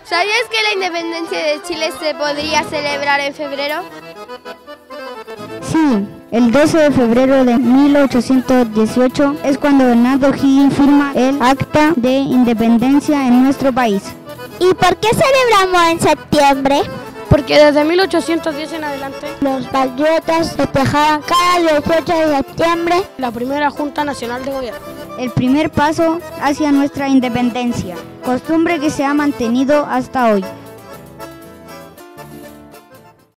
¿Sabías que la independencia de Chile se podría celebrar en febrero? Sí, el 12 de febrero de 1818 es cuando Bernardo O'Higgins firma el Acta de Independencia en nuestro país. ¿Y por qué celebramos en septiembre? Porque desde 1810 en adelante los patriotas festejaban cada 18 de septiembre la primera Junta Nacional de Gobierno. El primer paso hacia nuestra independencia, costumbre que se ha mantenido hasta hoy.